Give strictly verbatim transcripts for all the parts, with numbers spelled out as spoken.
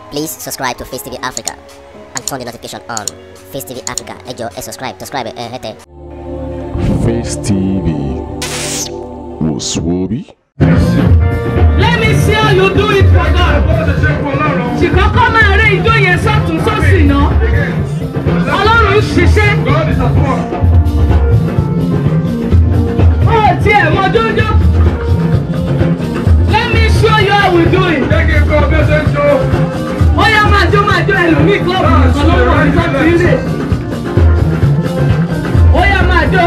Please subscribe to Face T V Africa and turn the notification on. Face T V Africa, ẹ jọ̀ọ́ ẹ subscribe, subscribe ẹ hẹ́tẹ̀. Face T V was Swoby. Let me see how you do it for God. Ṣìkọ́kọ́ máa rẹ́ ìjọ yẹn sọ́tún sósì náà. Ọlọ́run ṣiṣẹ́. Ó tiẹ̀ mọ jójó. Let me show you how we do it. Ó yá máa jó máa jó ẹlòmíì klọ́ọ̀bù nìkan ló wọ̀ ní sọ́tún ilé. Ó yá máa jó.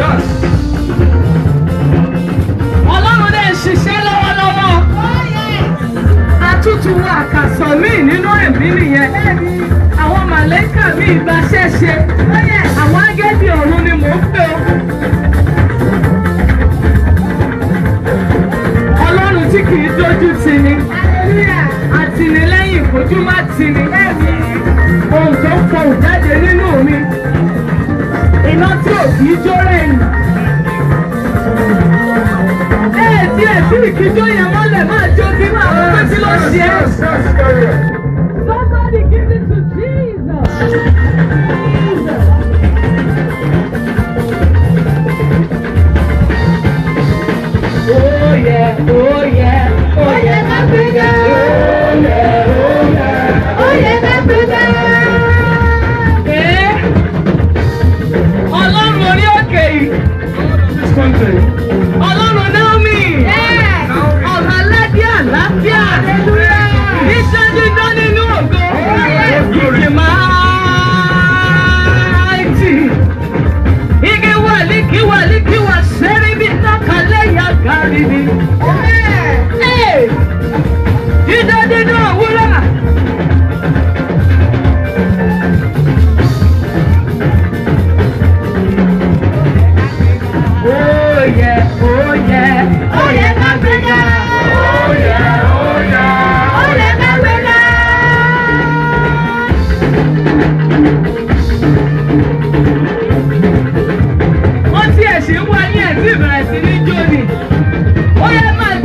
Ọlọ́run dẹ̀ ṣiṣẹ́ lọ́wọ́lọ́wọ́. Àtútù wa àkàsọ̀ míì nínú ẹ̀mí nìyẹn. Àwọn màlẹ́kà mi ìgbàṣẹ́ ṣe. Àwọn áńgẹ́lì ọ̀run ni mò ń pè ó. Ọlọ́run tí kì í dójú tì ní. Àtìlẹ́yìn ìfojú má tì ní. Ohun tó fọhùn jáde nínú mi. Iná tí ò kì í jó rẹ̀yìn. Díẹ̀ tí ìkíjó yẹn wọ́n lè máa jó kí máa wọ́n pé tí ló ṣe é. Somebody give it to Jesus. Oh yeah, oh yeah, oh yeah, my brother. Oh yeah, oh yeah, oh yeah, my brother. Eh? Ọlọ́run orí òkè yìí. Ọlọ́run náà mi. Àlàáfíà, iṣẹ́ dídán nínú ògo, ìgbì máìtì, igi wàlí kí wàlí kí wà sẹ́rí bí tọ́kàlẹ́ yà gàrí ni. Dídán nínú òwúrọ̀. Oh yeah, oh yeah, oh yeah, my brother. Wọ́n ti ẹ̀ ṣe ń wá ní ẹ̀sìn ìbẹ̀rẹ̀ sí ní jóni. Ó yẹ máa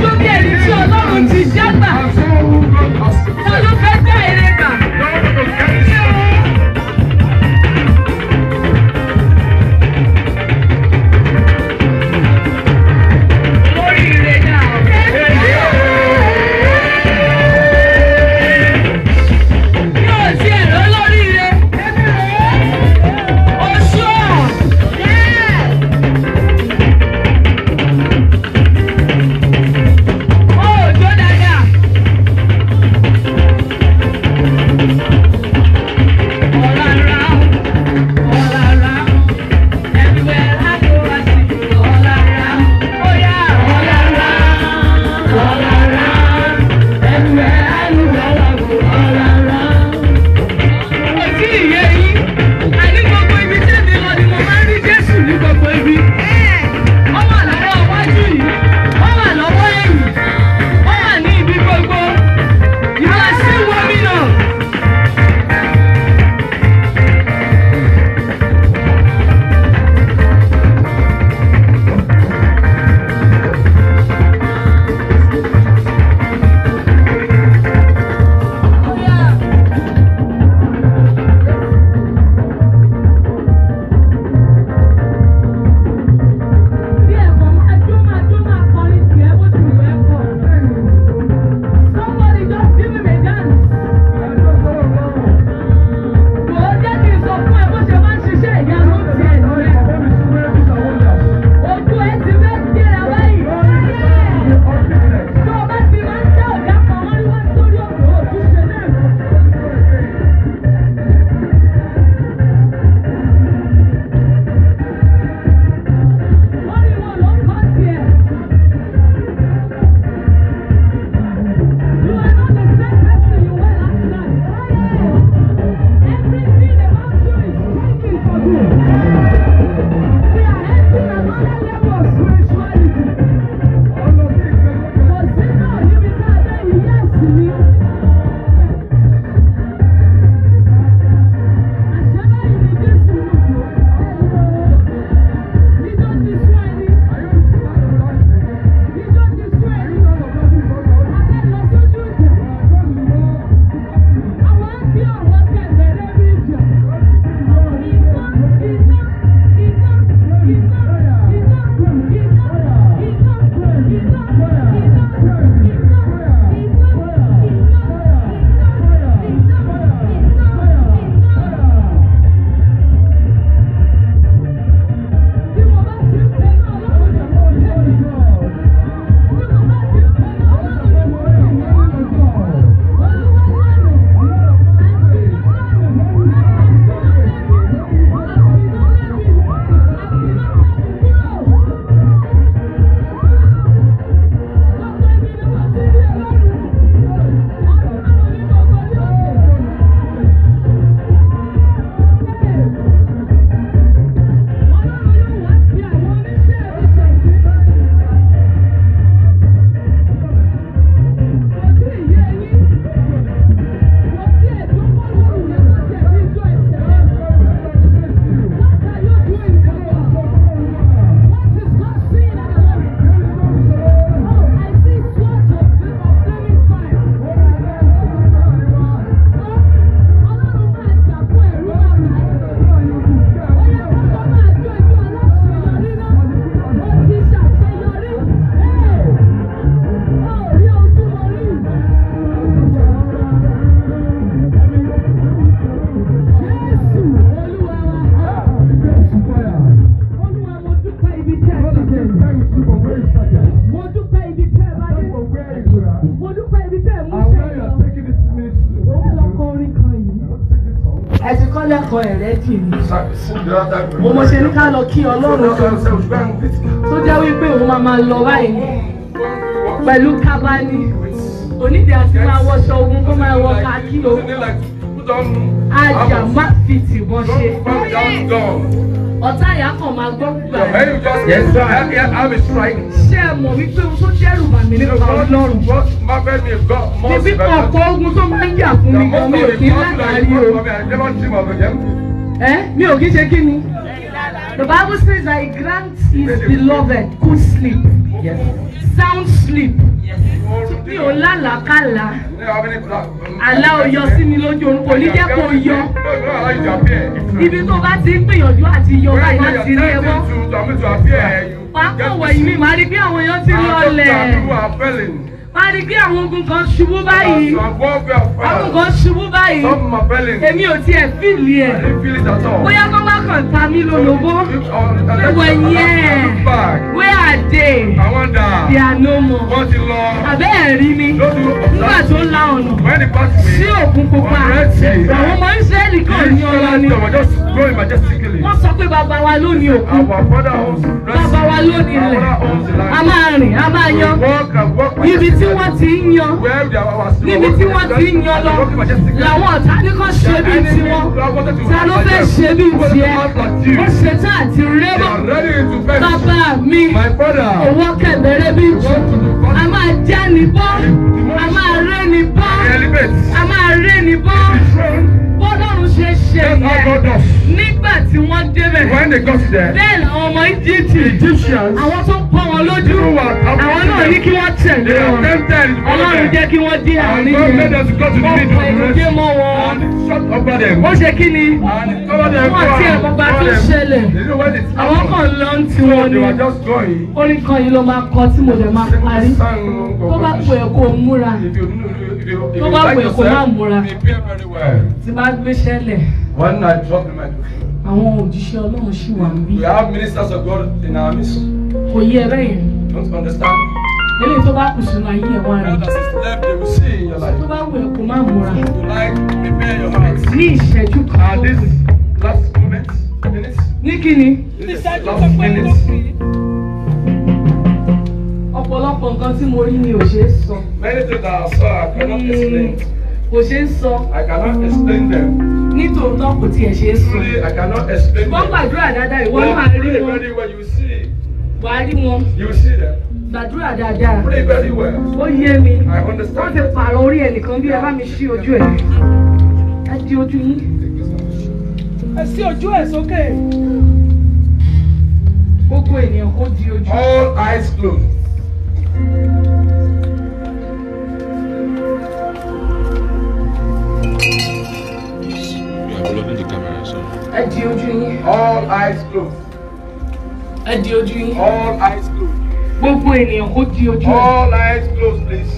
ẹ ti kọ́ lẹ́kọ̀ọ́ ẹ̀rẹ́ dì ní. mo mọ̀ ṣe ní ká lọ kí Ọlọ́run kan tó jẹ́ wípé òun máa máa lọ báyìí pẹ̀lú kábání onídìí àti máa wọṣọ ogun kó máa wọ káàkiri o ajá má fi tìbọn ṣe ọ̀tá ìyá kan máa gbọ́ gbà ẹ́. ṣé ẹ mọ̀ wípé ohun tó dẹ́rù bà mí nípa Ọlọ́run níbi ọ̀pọ̀ ogun tó máa ń jà fún mi gan mi ò kí ń látàrí o. ẹ mi ò kí ṣe kí ni. The Bible says that he grants his beloved good sleep, yes. Sound sleep. Mi ò lálàkàlà. Àlá ò yọ sí mi lójú orun kò ní jẹ́ kó yọ. Ibi tó bá ti ń gbìyànjú àti yọ báyìí láti rí ẹ mọ́. Wàá kàn wẹ̀yìn mi, màá rí bí àwọn èèyàn ti lọlẹ̀. Màá rí bí àwọn ogun kan ṣubú báyìí. Àwọn kan ṣubú báyìí. Èmi ò tiẹ̀ fìlì ẹ̀. Bóyá kọ́ bá kàn ta mí lólobó. Wẹ̀yìn ẹ̀. Where are they? They are no more. Àbẹ́ ẹ̀rí mi. Nígbà tó la ọ̀nà. Sí òkun pupa. Àwọn ọmọ Ísírẹ́lì kan ní ọlọ ni. Wọ́n sọ pé bàbá wa ló ní òkun. Bàbá wa ló ní ilẹ̀. A máa rìn, a máa yan. Ibi tí wọ́n ti ń yan. Níbi tí wọ́n ti ń yan lọ. Làwọn ọ̀tá ní kàn ṣe bí tiwọn. Ta ló fẹ́ ṣe bí tiẹ̀? Ó ṣe tá àti rébọ̀. Bàbá mi, òwò kẹ̀bẹ̀rẹ̀ bí jù. A máa já ní bọ́. A máa ré ní bọ́. A máa ré ní bọ́. Bọ́lọ́run ṣe ṣe yẹn. Nígbà tí wọ́n débẹ̀. Bẹ́ẹ̀ làwọn ọmọ Íjíbítì. Àwọn tó ń pọ́n wọn lójú. Àwọn náà ní kí wọ́n tẹ̀lé wọn. Ọlọ́run jẹ́ kí wọ́n dé àárín yẹn. Ọ̀pọ̀ ìròdé mọ́ wọn. Ó ṣe kí ni? Wọ́n ti ẹ̀mọ́gbà tó ṣẹlẹ̀. Àwọn kan lọ ń ti wọn ni. Orin kan yìí ló máa kọ tí mo lè máa parí. Tó bá pè é kó múra. Tó bá pè é kó má múra. Tí bá gbé ṣẹlẹ̀. Àwọn òjíṣẹ́ Ọlọ́run ṣì wà níbí. We have ministers of God in our midst. Kò yé ẹ bẹ́yẹn. Don't understand? Eléyìí tó bá kù sínú ayé ẹ̀ wá rẹ̀. Brothers and left, they will see in your life. Tó bá wù ẹ́ kó má múra. You like, prepare your heart. Ní ìṣẹ́jú kan. And this last moment, minutes. Ní kíni? This last minutes. Ọ̀pọ̀lọpọ̀ nǹkan tí mo rí ni ò ṣeé sọ. Many things that I saw, I cannot explain. Kò ṣeé sọ. I cannot explain them. Nítòótọ́ kò tiẹ̀ ṣeé sọ. Truly, I cannot explain them. Wọ́n gbàdúrà dáadáa ìwọ máa rí wọn. Pray very well, you will see. Wà á rí wọn. You will see them. Gbàdúrà dáadáa. Pray very well. Ó yé mi. I Wọ́n understand. ti pààrọ̀ orí ẹnìkan bí ẹ bá mi ṣí ojú ẹ̀. Ẹ di ojú yín. Ẹ ṣí ojú ẹ̀ sókè. Gbogbo ènìyàn kò di ojú. All eyes closed. Ẹ di ojú yín. All eyes closed. Ẹ di ojú yín. All eyes closed. Gbogbo ènìyàn kò di ojú ẹ̀. All eyes closed, please.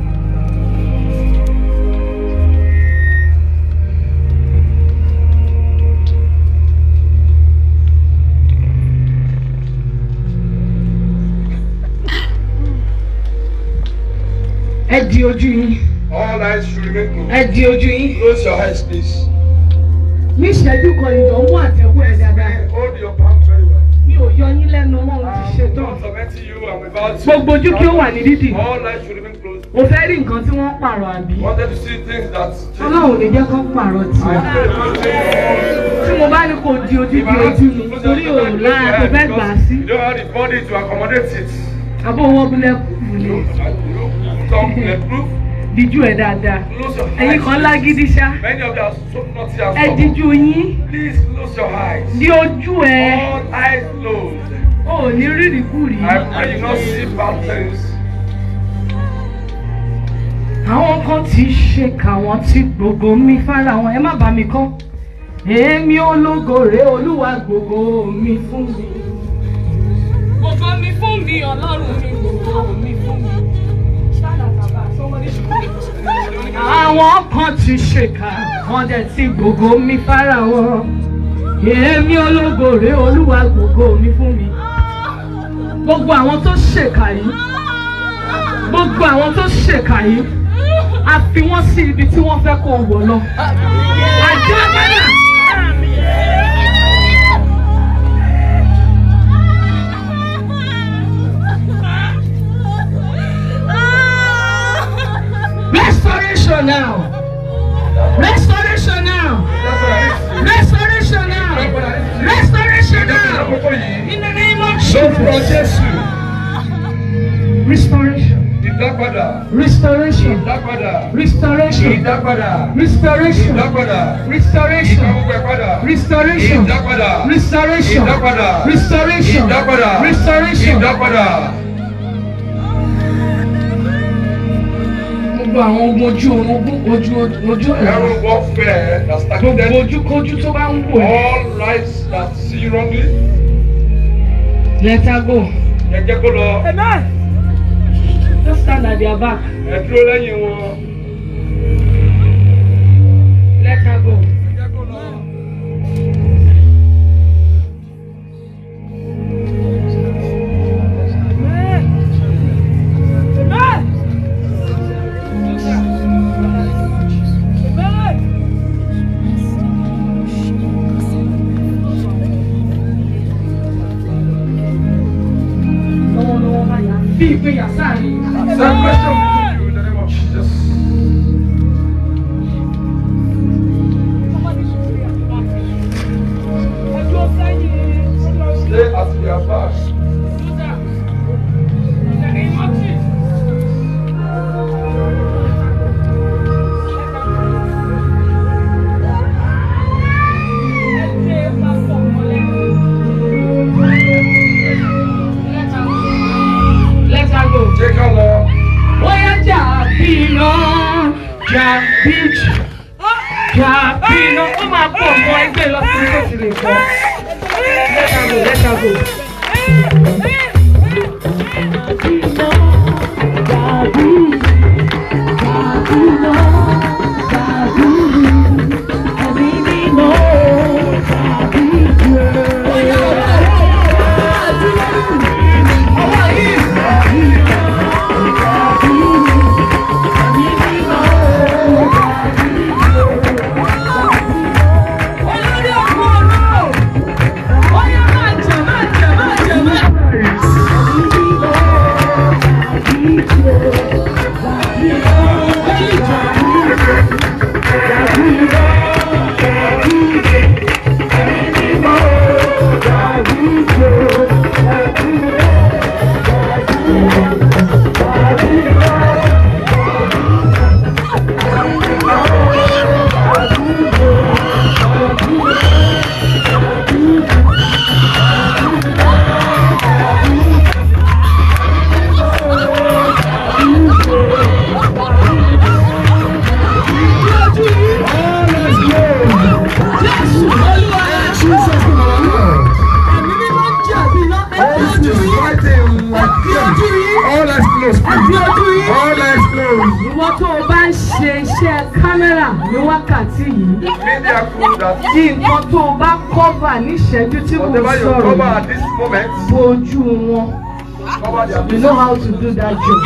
Ẹ di ojú yín. All eyes should remain closed. Ẹ di ojú yín. Close your eyes, please. Ní ìṣẹ́jú kan ìdánwò àtẹ̀wọ́ ẹ̀ dáadáa. Hold your palm very well. Mi ò yọ yín lẹ́nu mọ́ ohun ti ṣe I'm tán. not tormenting you. I'm about to. Gbogbo ojú kí ó wà ní dídì. All eyes should remain closed. Mo fẹ́ rí nǹkan tí wọ́n pààrọ̀ àbí. Wanted to see things that. Ọlọ́run lè jẹ́ kó pààrọ̀ tiwa. I pray for Tí mo bá ní kó di ojú di ojú mi torí òun lára tó fẹ́ gbà á sí. You don't have the body to accommodate it. Àbó owó bílẹ̀ kù lè. Come, let proof. Díjú ẹ̀ dáadáa. Close your Ẹ̀yin kan eyes. lágídí ṣá. Many of them are so naughty and Ẹ stubborn. díjú yín. Please close your eyes. Di ojú ẹ. All eyes closed. O ò ní rírì kúrì. I pray you not see bad things. Àwọn kan ti ṣe káwọn tí gbogbo mi fara wọn. Ẹ má bá mi kọ́. Èmi ológo rè Olúwa gbogbo mi fún mi. Gbogbo mi fún mi Ọlọ́run mi gbogbo mi fún mi. Àwọn kan ti ṣèkà wọ́n dẹ̀ ti gbogbo mi fara wọn. Èmi ológo rè Olúwa gbogbo mi fún mi. Gbogbo àwọn tó ṣèkà yìí. Gbogbo àwọn tó ṣèkà yìí. A fi wọ́n sí ibi tí wọ́n fẹ́ kó wọ̀ lọ. Àjọ agbára. Restoration now. Restoration now. Restoration now. Restoration now. In the name of Jesus. Restoration. Restoration. Restoration. Restoration. Restoration. Restoration. Restoration. Restoration. Restoration. Gbogbo àwọn ojú ogun ojú ojú Every warfare that started. gbogbo ojú kojú tó bá ń wò ẹ́. All lights that see you wrongly. Let her go. Ẹ jẹ́ kó lọ. Amen. Just stand at their back. Ẹ dúró lẹ́yìn wọn. Let her go. Ẹ jẹ́ kó lọ. Salvation be to you in the name of Jesus. Stay at your back. Take a look. Oya Jabino, Jabich, Jabino. Ó máa pọ̀ mọ́ ẹgbẹ́ lọ sí tó ti lè pọ̀. Let her go, let her go. Ìwọ tó o bá ń ṣe iṣẹ́ kámẹ́rà ní wákàtí yìí, kí nǹkan tó o bá kọ́bà ní ìṣẹ́jú tí mo sọ̀rọ̀ bojú wọn. You know how to do that job.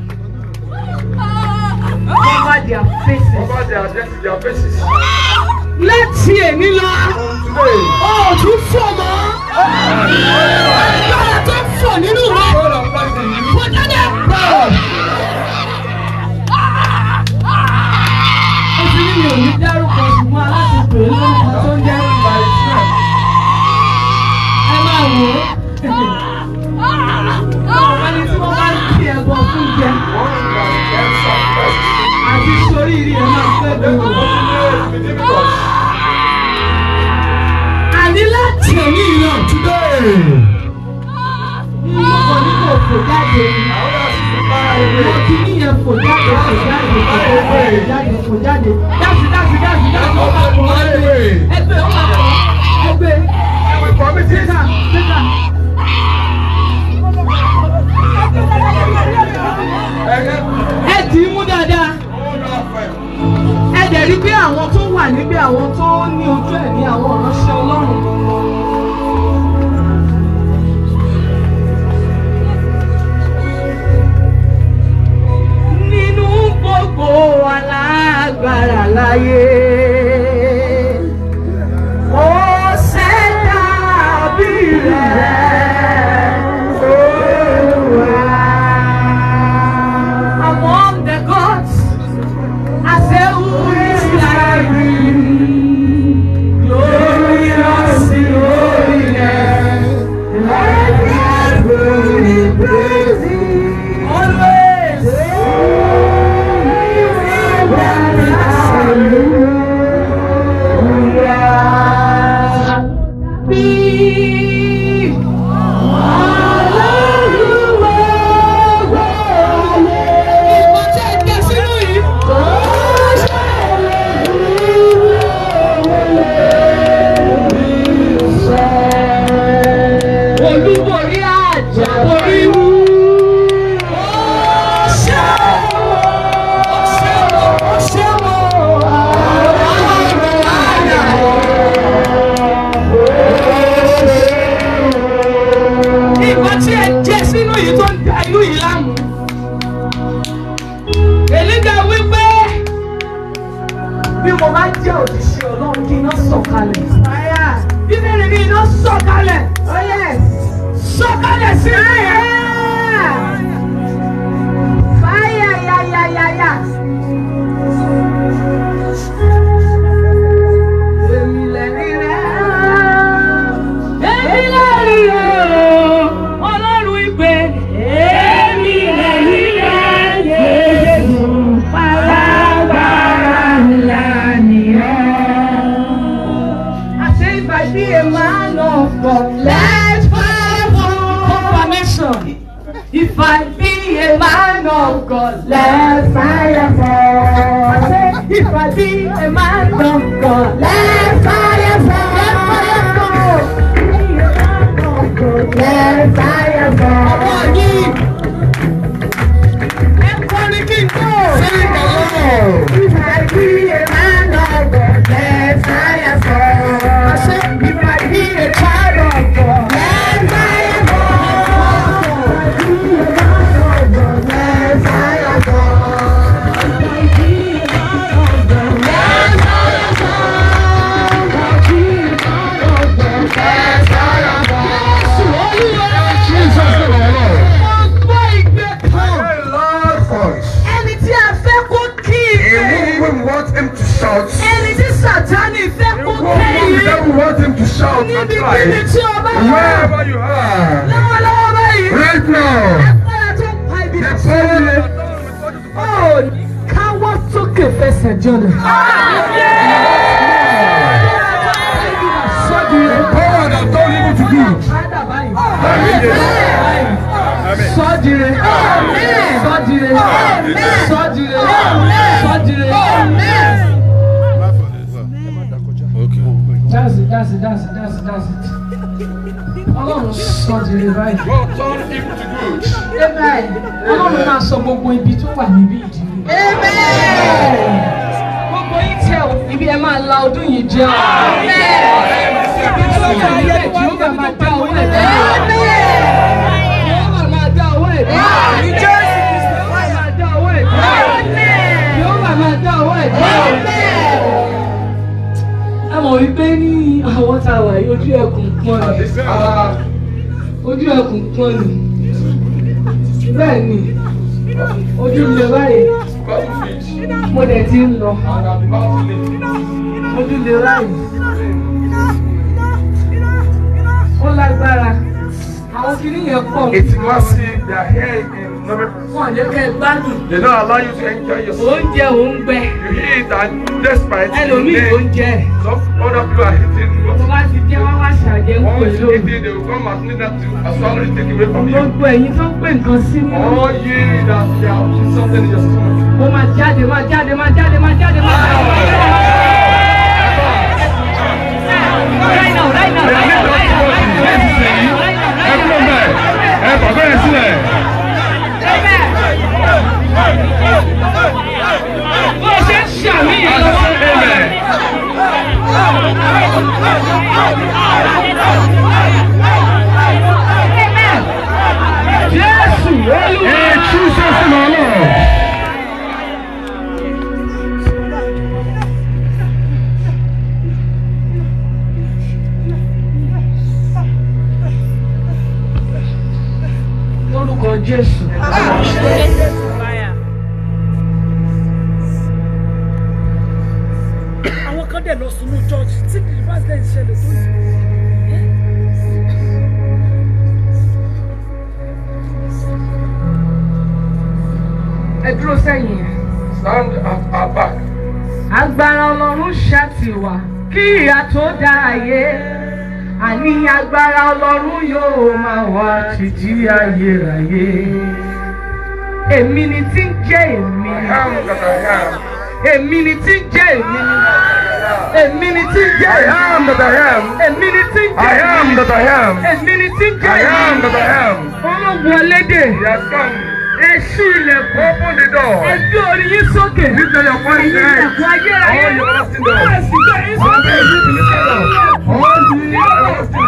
Cover their faces. Cover their, their faces. Láti èmi lọ, ó tún fò mọ́. Agbára tó fò nínú rẹ̀. Fò jáde. Mi ò ní dárúkọ ṣùgbọ́n aláti pè é lórúkọ tó ń jẹ́ ìgbà ìṣúná. Ẹ máa wò ó. Ọ̀pọ̀ ẹni tí wọ́n bá ń kí ẹbọ fún jẹ. Àti sórí ìrì ẹ̀ máa fẹ́ gbòòrò. Àní láti èmi ìran today. Ìwọ̀n ní kò fò jáde. Mo ti níyẹn fò jáde, fò jáde, fò jáde, fò jáde. Dáàsì, dáàsì, dáàsì, dáàsì, ó máa bọ̀ ẹgbẹ́. Ẹgbẹ́, ó máa bọ̀ ẹgbẹ́. Sísà, sísà. Ẹ dì í mú dáadáa. Ẹ dẹ̀ rí pé àwọn tó wà níbí, àwọn tó ní ojú ẹ̀mí, àwọn ìránṣẹ́ Ọlọ́run. Gbogbo alágbára láyé, ó ṣẹ̀dá bí rẹ̀ Olúwa. Among the gods, I say jẹ́ òṣìṣẹ́ Ọlọ́run kí iná sọ̀kalẹ̀. Bíbélì ní iná sọ̀kalẹ̀. Sọ̀kalẹ̀ sí ilé yẹn. Fáyà yà yà yà yà. Èmi lẹ́rí rẹ̀. Èmi lẹ́rí rẹ̀. Ọlọ́run ìpè. Èmi lẹ́rí rẹ̀. Jésù alágbára ńlá ni ọ́. I say if I be a man of God, let fire fall. Confirmation. If I be a man of God, let fire fall. I say if I be a man of God, let fire fall. Let fire fall. Let fire fall. If I be a man of God, let fire fall. I say if I be a child of God, let fire fall. Let fire fall. Let fire ẹni tí a fẹ́ kó kí we want him to shout. ẹni tí Sátánì fẹ́ kó That we want him to shout and níbikíbi cry. tí o bá wà Wherever you are, lọ́wọ́lọ́wọ́ báyìí right now, agbára tó pa ibi the tí o lè power ó káwọ́ sókè fẹsẹ̀ jọlẹ̀. the power that don't able to do. Sọ́jire, sọ́jire, sọ́jire, sọ́jire. That's it, that's it, that's it, that's it, that's it. Ọlọ́run sọ́jire báyìí. God turn him to good. Amen. Ọlọ́run máa sọ gbogbo ibi tó wà níbí ìdílé. Amen. Gbogbo yìí tí ẹ wò níbi ẹ máa la ọdún yìí jẹ́ ọ̀. Amen. Ibi tí ó wà níbẹ̀ tí ó bá máa dá owó ẹ̀ bẹ́ẹ̀. Àmọ́ wípé ní àwọn tá a wà yìí ojú ẹkùn pọ́n ni ojú ẹkùn pọ́n ni bẹ́ẹ̀ ni ojú ilé báyìí mo dẹ̀ ti ń lọ ojú ilé báyìí ó lágbára àwọn kìíní yẹn pọ̀. It's massive. They are here in November. Wọ́n jẹ́ kẹ́ ẹ gbádùn. They don't allow you to enjoy yourself. Oúnjẹ ò ń gbẹ. You eat and despite Ẹlòmíì the oúnjẹ. some other people are eating. Tó bá ti jẹ́ wọ́n wá ṣàjẹ́ ń pè Once you lóru. eat it, they will come and need that to as well as take away from you. Gbogbo ẹ̀yin tó ń pè nǹkan sí mi. All ye that they are putting something in your stomach. Mo máa jáde, máa jáde, máa jáde, máa jáde, máa jáde. Right now, right now, right now, right now, right now, right now, right now. Everyone there. Ẹ bàbá yẹn sílẹ̀. Bó ṣe ń ṣàmì yẹn lọ́wọ́. Jésù Olúwa. Ẹ tú sẹ́sìn lọ́lọ́. Lórúkọ Jésù. Àwọn kan dẹ̀ lọ sunu church tí deliverance dẹ̀ ń ṣẹlẹ̀ tó yìí. Ẹ dúró sẹ́yìn. Stand at our back. Agbára Ọlọ́run ṣàtìwá kí ìyà tó dá ayé. Àní agbára Ọlọ́run yóò máa wà títí ayérayé. Èmi ni tí ń jẹ́ èmi. I am that I am. Èmi ni tí ń jẹ́ èmi. Èmi ni tí ń jẹ́ I èmi. am that I am. Èmi ni tí ń I jẹ́ am èmi. that I am. Èmi ni tí ń jẹ́ I am èmi. that I am. Ológun ọlédè. He has come. Èṣù ilẹ̀kùn. Open the door. Ẹgbẹ́ orí yín sókè. Lift your voice Ẹ̀yin tonight. ilẹ̀kùn ayérayé. All your everlasting doors. Wọ́n sì gbé yín All sókè. the everlasting doors. All the everlasting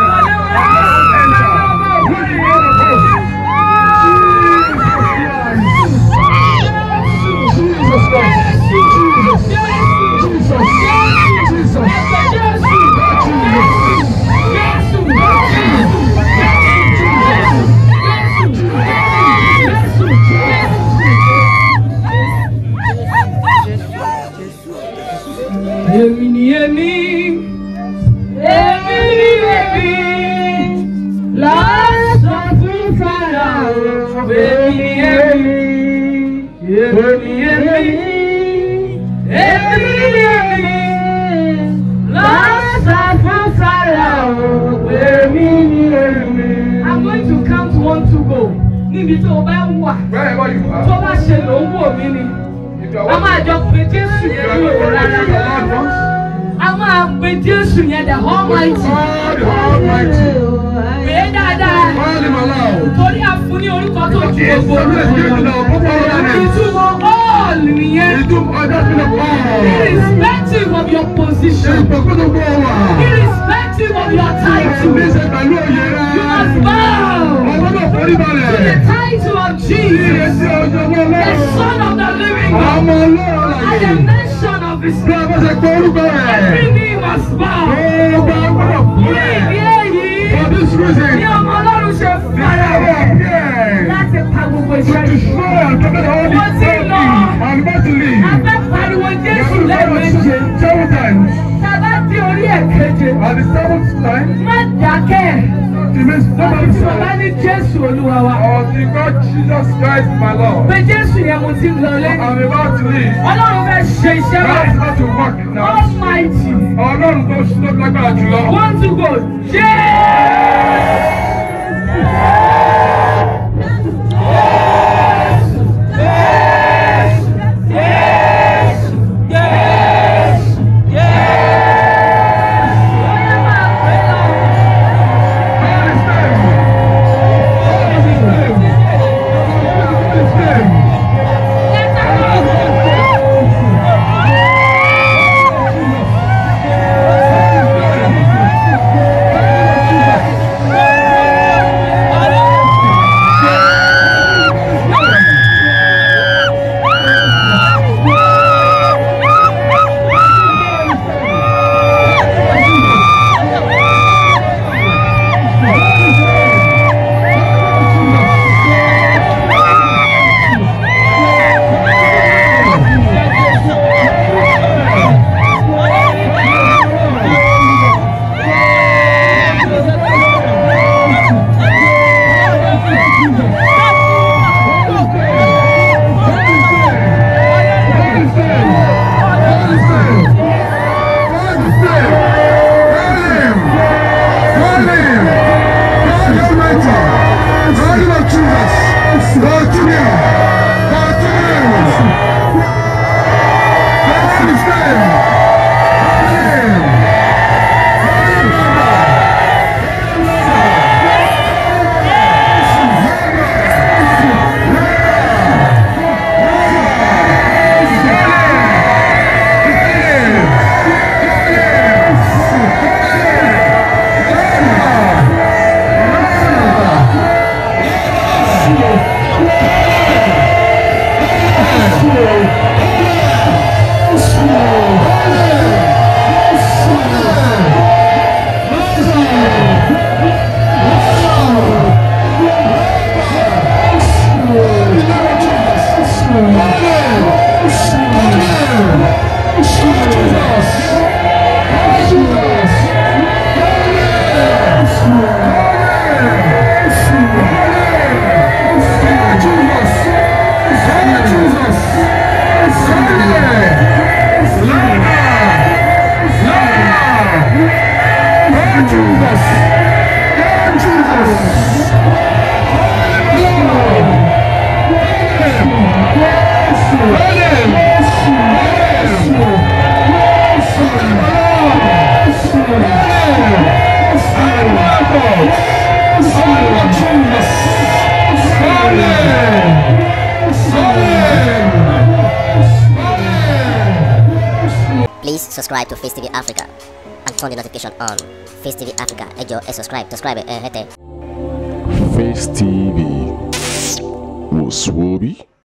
doors. Jesus Christ. Jesus. Jesus. Èmi ni èmi, èmi ni èmi, lásán fún Fáráò. Èmi ni èmi, èmi ni èmi, èmi ni èmi, lásán fún Fáráò. Èmi ni èmi. I'm going to count one to go. Níbi tó o bá wà, tó bá ṣe ló ń wò mí ni. A máa jọ pé Jésù yẹn ní òwò rárá. A máa pe Jésù yẹn the Almighty. Pè é dáadáa. Torí a fún ní orúkọ tó ju gbogbo. Ìtumọ̀ all nìyẹn. Irrespective of your position. Irrespective of your title. You must bow to the title of Jesus, the Son of the living God. At the mention of his name, every knee must bow. For this reason, ní ọmọ Ọlọ́run ṣe fara rẹ̀ láti pa gbogbo iṣẹ́ yìí. Wọ́n ti lọ. Abẹ́ pariwo Jésù lẹ́ẹ̀mejì. Tàbá di orí ẹ̀ keje. Má dákẹ́. Bàbá ní Jésù Olúwa wa. Jesus Christ, my Lord. Pé Jésù yẹn mo ti lọ lé. I'm about to leave. Ọlọ́run fẹ́ ṣe iṣẹ́ wa. God is about to work now. Almighty. Ọlọ́run tó ṣe lágbára jùlọ. One to go. Please subscribe to Face T V Africa and turn the notification on. Face T V Africa, ẹ jọ̀ọ́ ẹ subscribe, subscribe ẹ hẹ́tẹ̀. Face T V was Swoby.